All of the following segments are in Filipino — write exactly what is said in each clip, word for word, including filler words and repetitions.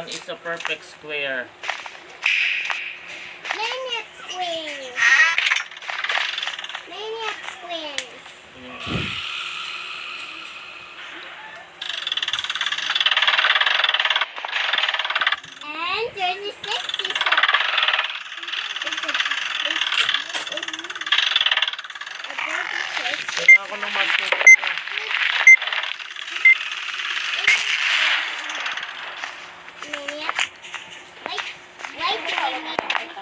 one is a perfect square. Maniac squares. Maniac squares. Yeah. And thirty-six is a, is a, is, is a thirty-six. Kaya ako ng master ko. Maniac. Like, like the maniac.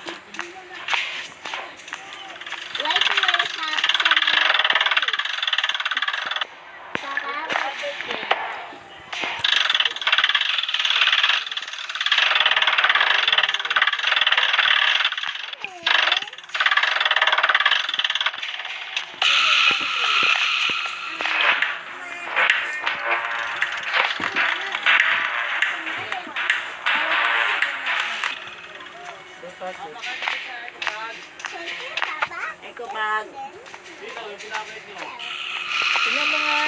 Like the way have some Eko bag. Tingnan mo nga.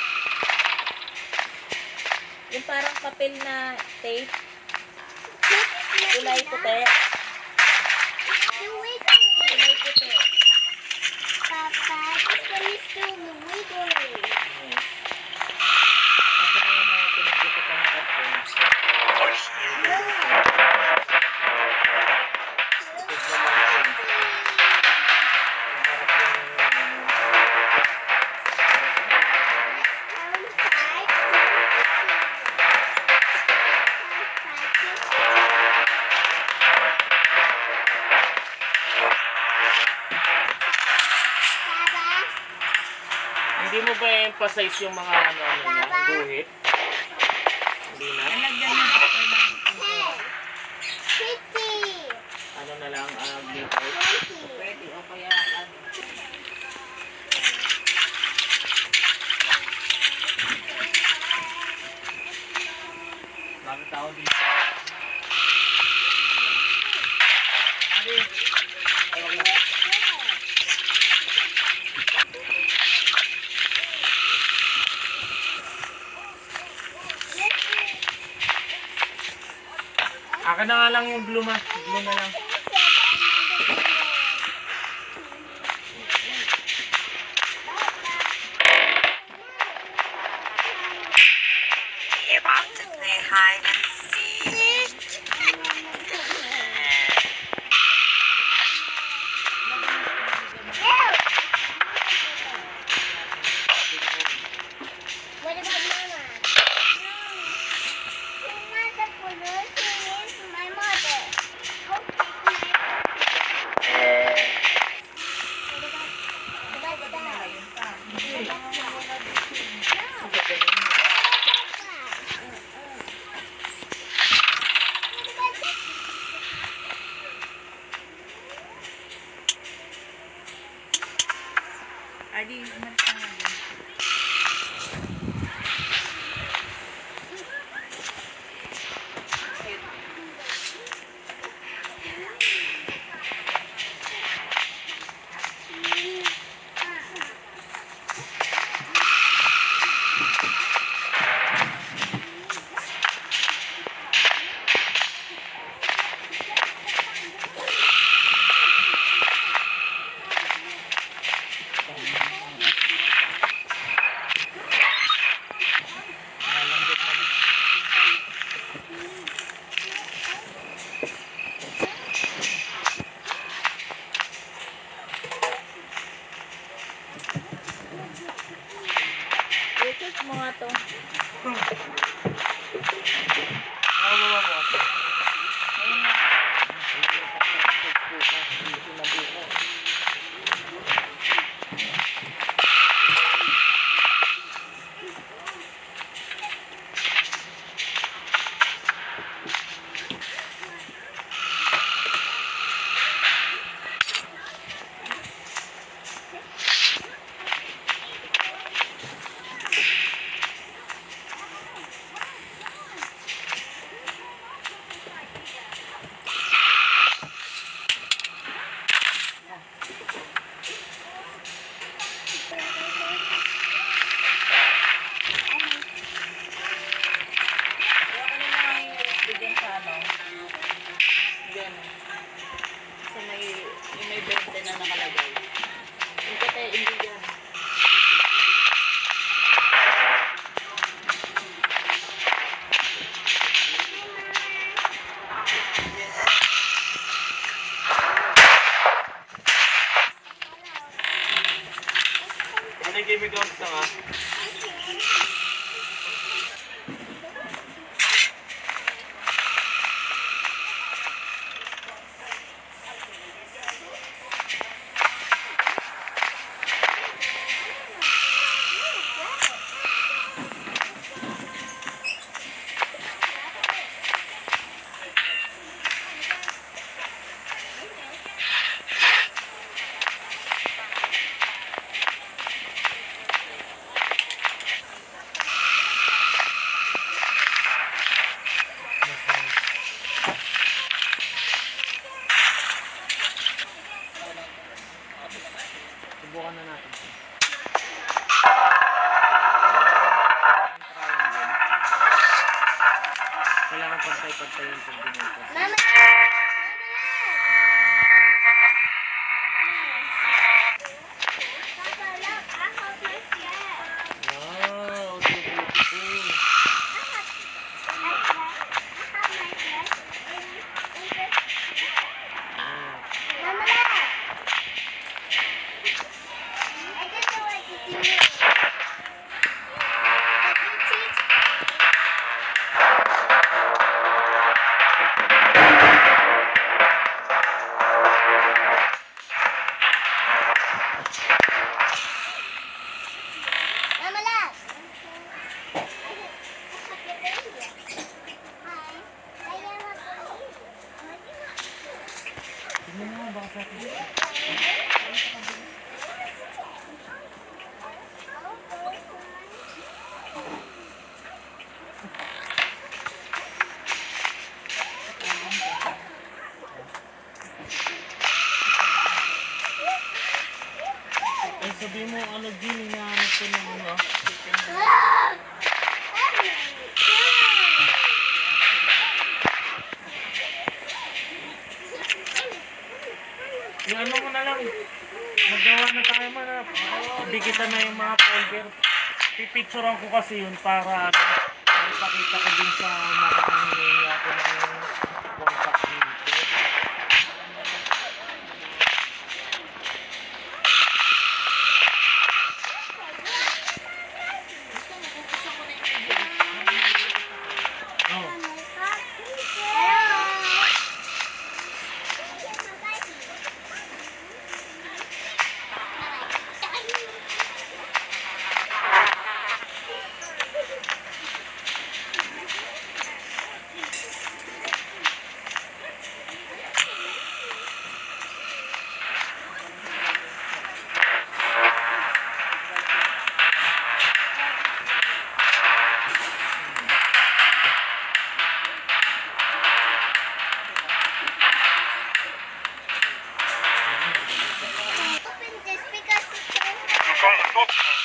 Yung parang papel na tape. Kulay puti. Kulay puti. Papa, this one is still wiggling. Ako na yung mga pinagkukutan ng cartoons. Hindi mo ba emphasize yung mga ano ano niya, guhit? Hindi na? Ano na lang, uh, glitter? Pwede o kaya ano. Bagong tao din. Ano? Tawag na. Akin na nga lang yung blue ma. Blue na lang. You want to play hide and seek? What about Mama? She's not the photo, she is my mother. Oh, what about, what about that? Adi, umalis na nga din. Baby gloves na nga. Subukan na natin. Kailangan pantay-pantay yung pagbinuto. Mama! Papa, look, I hold my sled. Wow, so beautiful. Mama, look. I don't know what to do. Can you teach? Mama, look. Hi. I am a police. Tignan mo, baka sa Ay, sabihin mo, ano, Jim, hinahanap ko ng ano, ah, chicken. Yung ano mo na lang, magawa na tayo man, ah. Dikitan na yung mga folder. Pipicturean ko kasi yun para, ano, para ipakita ko din sa mga nangyayari ako ng contact dito. Oh. Open this because it's so You've got a book.